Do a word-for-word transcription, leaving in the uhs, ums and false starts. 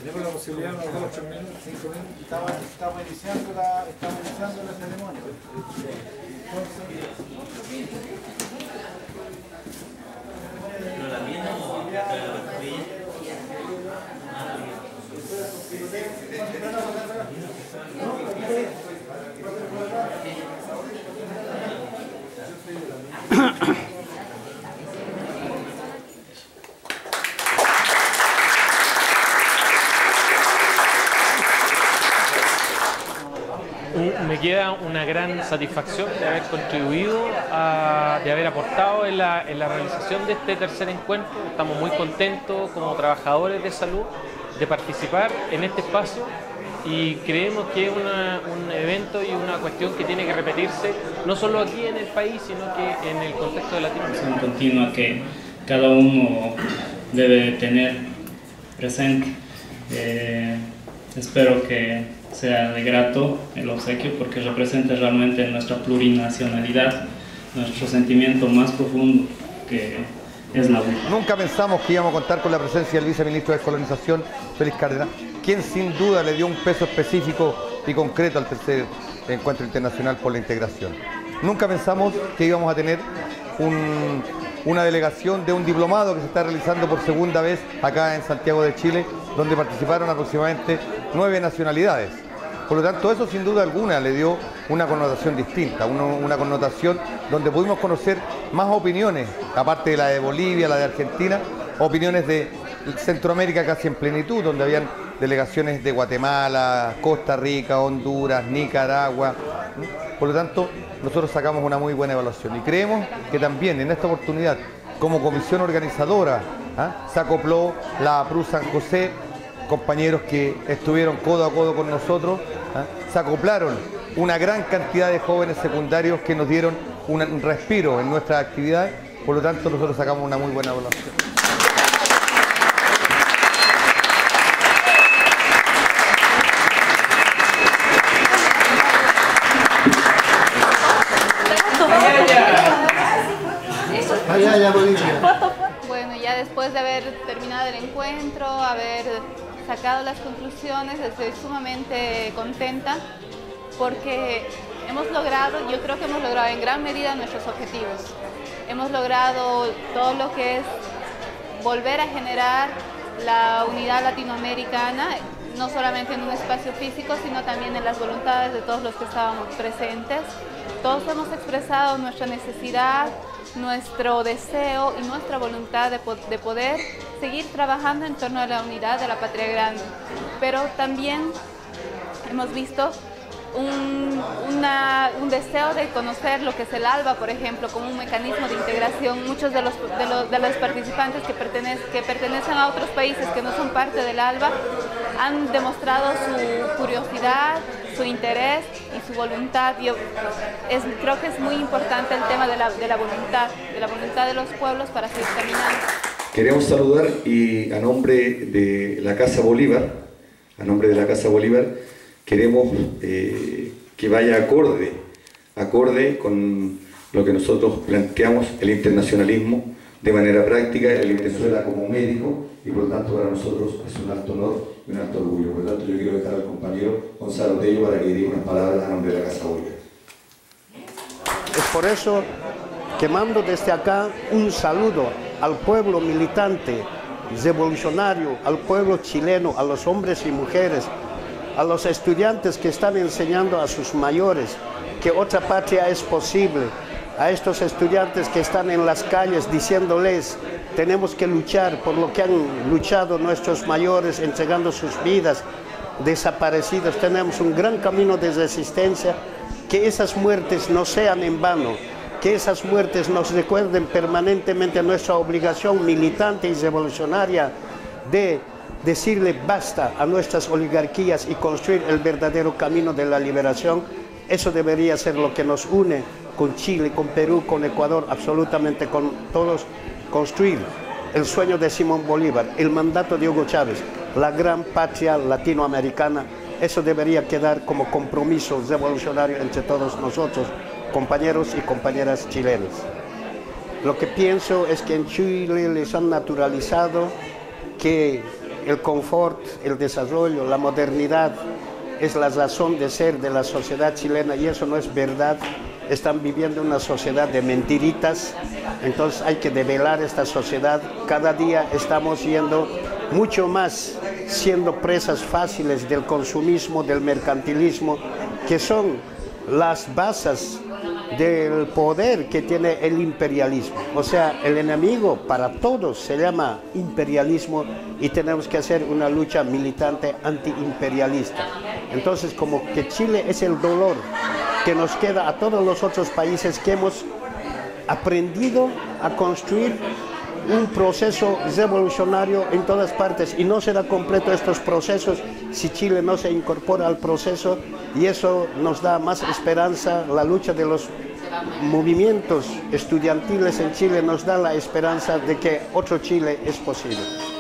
Tenemos la posibilidad de unos dos, tres minutos, cinco minutos. Estamos, estamos, iniciando, la, estamos iniciando la ceremonia. Me queda una gran satisfacción de haber contribuido, a, de haber aportado en la, en la realización de este tercer encuentro. Estamos muy contentos como trabajadores de salud de participar en este espacio y creemos que es una, un evento y una cuestión que tiene que repetirse no solo aquí en el país, sino que en el contexto de Latinoamérica. Continua que cada uno debe tener presente. Eh, espero que sea de grato el obsequio porque representa realmente nuestra plurinacionalidad, nuestro sentimiento más profundo que es la vida. Nunca pensamos que íbamos a contar con la presencia del viceministro de Descolonización, Félix Cárdenas, quien sin duda le dio un peso específico y concreto al tercer encuentro internacional por la integración. Nunca pensamos que íbamos a tener un, una delegación de un diplomado que se está realizando por segunda vez acá en Santiago de Chile, donde participaron aproximadamente nueve nacionalidades. Por lo tanto, eso sin duda alguna le dio una connotación distinta, una, una connotación donde pudimos conocer más opiniones, aparte de la de Bolivia, la de Argentina, opiniones de Centroamérica casi en plenitud, donde habían delegaciones de Guatemala, Costa Rica, Honduras, Nicaragua. Por lo tanto, nosotros sacamos una muy buena evaluación y creemos que también en esta oportunidad, como comisión organizadora, ¿ah? se acopló la A P R U San José, compañeros que estuvieron codo a codo con nosotros, ¿ah? se acoplaron una gran cantidad de jóvenes secundarios que nos dieron un respiro en nuestras actividades, por lo tanto nosotros sacamos una muy buena evaluación. Bueno, ya después de haber terminado el encuentro, haber sacado las conclusiones, estoy sumamente contenta porque hemos logrado, yo creo que hemos logrado en gran medida nuestros objetivos. Hemos logrado todo lo que es volver a generar la unidad latinoamericana, no solamente en un espacio físico, sino también en las voluntades de todos los que estábamos presentes. Todos hemos expresado nuestra necesidad, nuestro deseo y nuestra voluntad de, po de poder seguir trabajando en torno a la unidad de la patria grande. Pero también hemos visto un, una, un deseo de conocer lo que es el ALBA, por ejemplo, como un mecanismo de integración. Muchos de los, de los, de los participantes que, pertenec que pertenecen a otros países que no son parte del ALBA han demostrado su curiosidad, su interés y su voluntad. Yo es, creo que es muy importante el tema de la, de la voluntad, de la voluntad de los pueblos para seguir caminando. Queremos saludar y a nombre de la Casa Bolívar, a nombre de la Casa Bolívar, queremos eh, que vaya acorde, acorde con lo que nosotros planteamos, el internacionalismo de manera práctica, el en Venezuela como médico, y por lo tanto para nosotros es un alto honor y un alto orgullo. Por lo tanto yo quiero dejar al compañero Gonzalo Tello para que diga unas palabras a nombre de la Casa Bolívar. Es por eso que mando desde acá un saludo al pueblo militante, revolucionario, al pueblo chileno, a los hombres y mujeres, a los estudiantes que están enseñando a sus mayores que otra patria es posible, a estos estudiantes que están en las calles diciéndoles tenemos que luchar por lo que han luchado nuestros mayores, entregando sus vidas, desaparecidos. Tenemos un gran camino de resistencia, que esas muertes no sean en vano, que esas muertes nos recuerden permanentemente nuestra obligación militante y revolucionaria de decirle basta a nuestras oligarquías y construir el verdadero camino de la liberación. Eso debería ser lo que nos une con Chile, con Perú, con Ecuador, absolutamente con todos, construir el sueño de Simón Bolívar, el mandato de Hugo Chávez, la gran patria latinoamericana. Eso debería quedar como compromiso revolucionario entre todos nosotros, compañeros y compañeras chilenos. Lo que pienso es que en Chile les han naturalizado que el confort, el desarrollo, la modernidad es la razón de ser de la sociedad chilena, y eso no es verdad. Están viviendo una sociedad de mentiritas, entonces hay que develar esta sociedad. Cada día estamos yendo mucho más siendo presas fáciles del consumismo, del mercantilismo, que son las bases del poder que tiene el imperialismo. O sea, el enemigo para todos se llama imperialismo, y tenemos que hacer una lucha militante antiimperialista. Entonces, como que Chile es el dolor que nos queda a todos los otros países que hemos aprendido a construir un proceso revolucionario en todas partes, y no será completo estos procesos si Chile no se incorpora al proceso, y eso nos da más esperanza. La lucha de los movimientos estudiantiles en Chile nos da la esperanza de que otro Chile es posible.